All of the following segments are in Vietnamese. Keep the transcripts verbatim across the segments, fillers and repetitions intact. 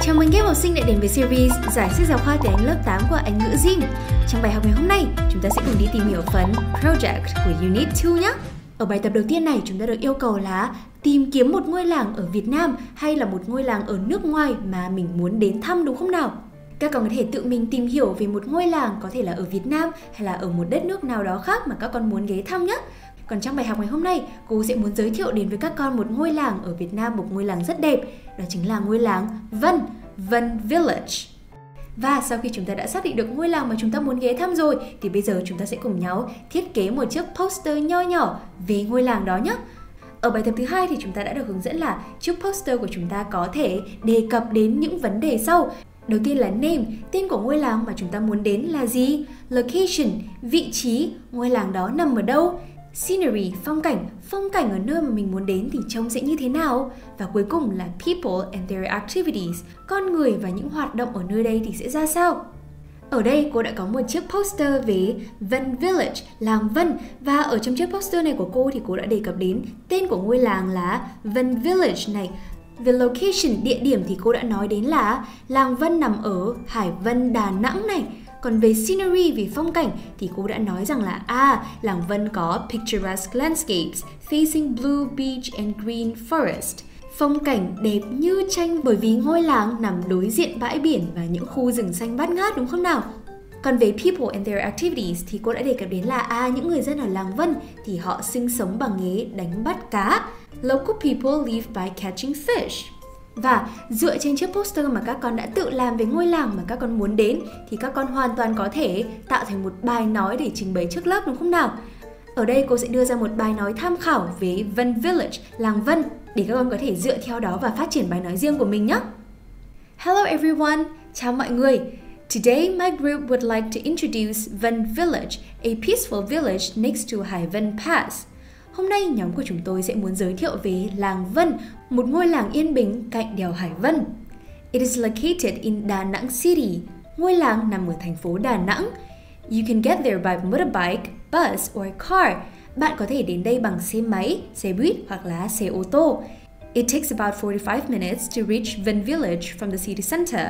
Chào mừng các em học sinh đã đến với series giải sách giáo khoa tiếng Anh lớp tám của Anh ngữ Jim. Trong bài học ngày hôm nay, chúng ta sẽ cùng đi tìm hiểu phần Project của Unit hai nhé. Ở bài tập đầu tiên này, chúng ta được yêu cầu là tìm kiếm một ngôi làng ở Việt Nam hay là một ngôi làng ở nước ngoài mà mình muốn đến thăm, đúng không nào? Các con có thể tự mình tìm hiểu về một ngôi làng, có thể là ở Việt Nam hay là ở một đất nước nào đó khác mà các con muốn ghé thăm nhé. Còn trong bài học ngày hôm nay, cô sẽ muốn giới thiệu đến với các con một ngôi làng ở Việt Nam, một ngôi làng rất đẹp. Đó chính là ngôi làng Vân, Vân Village. Và sau khi chúng ta đã xác định được ngôi làng mà chúng ta muốn ghé thăm rồi, thì bây giờ chúng ta sẽ cùng nhau thiết kế một chiếc poster nho nhỏ về ngôi làng đó nhé. Ở bài tập thứ hai thì chúng ta đã được hướng dẫn là chiếc poster của chúng ta có thể đề cập đến những vấn đề sau. Đầu tiên là name, tên của ngôi làng mà chúng ta muốn đến là gì? Location, vị trí, ngôi làng đó nằm ở đâu? Scenery, phong cảnh, phong cảnh ở nơi mà mình muốn đến thì trông sẽ như thế nào? Và cuối cùng là people and their activities, con người và những hoạt động ở nơi đây thì sẽ ra sao? Ở đây cô đã có một chiếc poster về Vân Village, làng Vân. Và ở trong chiếc poster này của cô thì cô đã đề cập đến tên của ngôi làng là Vân Village này. Về location, địa điểm thì cô đã nói đến là làng Vân nằm ở Hải Vân, Đà Nẵng này. Còn về scenery, về phong cảnh thì cô đã nói rằng là à, làng Vân có picturesque landscapes facing blue beach and green forest. Phong cảnh đẹp như tranh bởi vì ngôi làng nằm đối diện bãi biển và những khu rừng xanh bát ngát, đúng không nào? Còn về people and their activities thì cô đã đề cập đến là à, những người dân ở làng Vân thì họ sinh sống bằng nghề đánh bắt cá. Local people live by catching fish. Và dựa trên chiếc poster mà các con đã tự làm về ngôi làng mà các con muốn đến thì các con hoàn toàn có thể tạo thành một bài nói để trình bày trước lớp, đúng không nào? Ở đây cô sẽ đưa ra một bài nói tham khảo về Vân Village, làng Vân để các con có thể dựa theo đó và phát triển bài nói riêng của mình nhé. Hello everyone, chào mọi người. Today my group would like to introduce Vân Village, a peaceful village next to Hải Vân Pass. Hôm nay nhóm của chúng tôi sẽ muốn giới thiệu về làng Vân, một ngôi làng yên bình cạnh đèo Hải Vân. It is located in Da Nang City. Ngôi làng nằm ở thành phố Đà Nẵng. You can get there by motorbike, bus or car. Bạn có thể đến đây bằng xe máy, xe buýt hoặc là xe ô tô. It takes about forty-five minutes to reach Vân Village from the city center.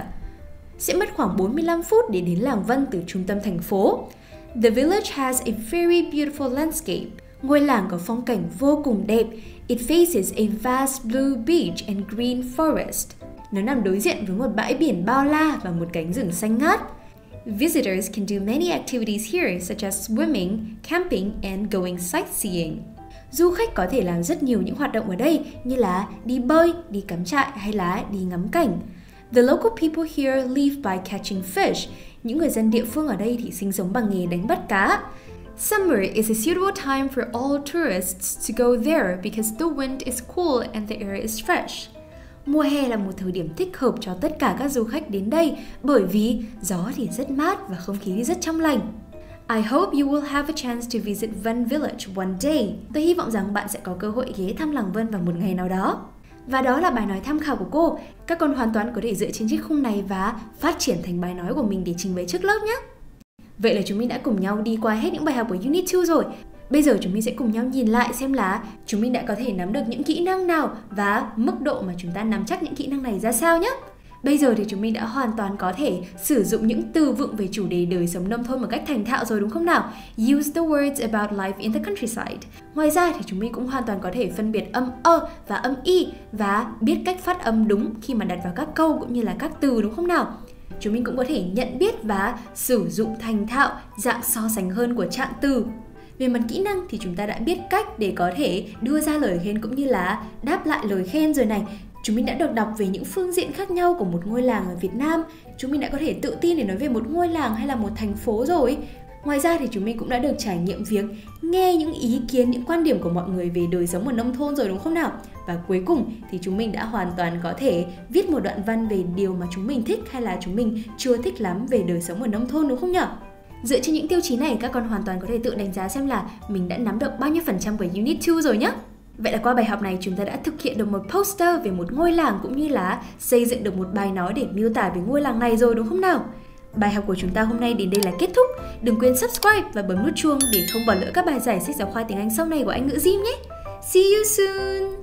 Sẽ mất khoảng bốn mươi lăm phút để đến làng Vân từ trung tâm thành phố. The village has a very beautiful landscape. Ngôi làng có phong cảnh vô cùng đẹp. It faces a vast blue beach and green forest. Nó nằm đối diện với một bãi biển bao la và một cánh rừng xanh ngát. Visitors can do many activities here such as swimming, camping and going sightseeing. Du khách có thể làm rất nhiều những hoạt động ở đây như là đi bơi, đi cắm trại hay là đi ngắm cảnh. The local people here live by catching fish. Những người dân địa phương ở đây thì sinh sống bằng nghề đánh bắt cá. Summer is a suitable time for all tourists to go there because the wind is cool and the air is fresh. Mùa hè là một thời điểm thích hợp cho tất cả các du khách đến đây bởi vì gió thì rất mát và không khí thì rất trong lành. I hope you will have a chance to visit Vân Village one day. Tôi hy vọng rằng bạn sẽ có cơ hội ghé thăm làng Vân vào một ngày nào đó. Và đó là bài nói tham khảo của cô. Các con hoàn toàn có thể dựa trên chiếc khung này và phát triển thành bài nói của mình để trình bày trước lớp nhé. Vậy là chúng mình đã cùng nhau đi qua hết những bài học của Unit hai rồi. Bây giờ chúng mình sẽ cùng nhau nhìn lại xem là chúng mình đã có thể nắm được những kỹ năng nào và mức độ mà chúng ta nắm chắc những kỹ năng này ra sao nhé. Bây giờ thì chúng mình đã hoàn toàn có thể sử dụng những từ vựng về chủ đề đời sống nông thôn một cách thành thạo rồi, đúng không nào? Use the words about life in the countryside. Ngoài ra thì chúng mình cũng hoàn toàn có thể phân biệt âm ơ và âm y và biết cách phát âm đúng khi mà đặt vào các câu cũng như là các từ, đúng không nào? Chúng mình cũng có thể nhận biết và sử dụng thành thạo dạng so sánh hơn của trạng từ. Về mặt kỹ năng thì chúng ta đã biết cách để có thể đưa ra lời khen cũng như là đáp lại lời khen rồi này. Chúng mình đã được đọc về những phương diện khác nhau của một ngôi làng ở Việt Nam. Chúng mình đã có thể tự tin để nói về một ngôi làng hay là một thành phố rồi. Ngoài ra thì chúng mình cũng đã được trải nghiệm việc nghe những ý kiến, những quan điểm của mọi người về đời sống ở nông thôn rồi, đúng không nào? Và cuối cùng thì chúng mình đã hoàn toàn có thể viết một đoạn văn về điều mà chúng mình thích hay là chúng mình chưa thích lắm về đời sống ở nông thôn, đúng không nhỉ? Dựa trên những tiêu chí này, các con hoàn toàn có thể tự đánh giá xem là mình đã nắm được bao nhiêu phần trăm của Unit hai rồi nhé. Vậy là qua bài học này chúng ta đã thực hiện được một poster về một ngôi làng cũng như là xây dựng được một bài nói để miêu tả về ngôi làng này rồi, đúng không nào? Bài học của chúng ta hôm nay đến đây là kết thúc. Đừng quên subscribe và bấm nút chuông để không bỏ lỡ các bài giải sách giáo khoa tiếng Anh sau này của Anh ngữ Jim nhé. See you soon!